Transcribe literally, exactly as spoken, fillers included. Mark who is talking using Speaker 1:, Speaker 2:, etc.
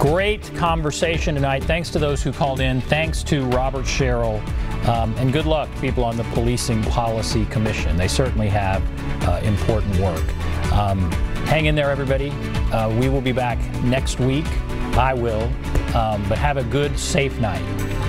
Speaker 1: Great conversation tonight. Thanks to those who called in. Thanks to Robert Sherrill. Um, and good luck, people on the Policing Policy Commission. They certainly have uh, important work. Um, hang in there, everybody. Uh, we will be back next week. I will. Um, but have a good, safe night.